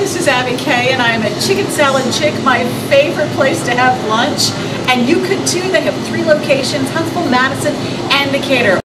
this is Abby Kay, and I am at Chicken Salad Chick, my favorite place to have lunch. And you could too. They have 3 locations: Huntsville, Madison, and Decatur.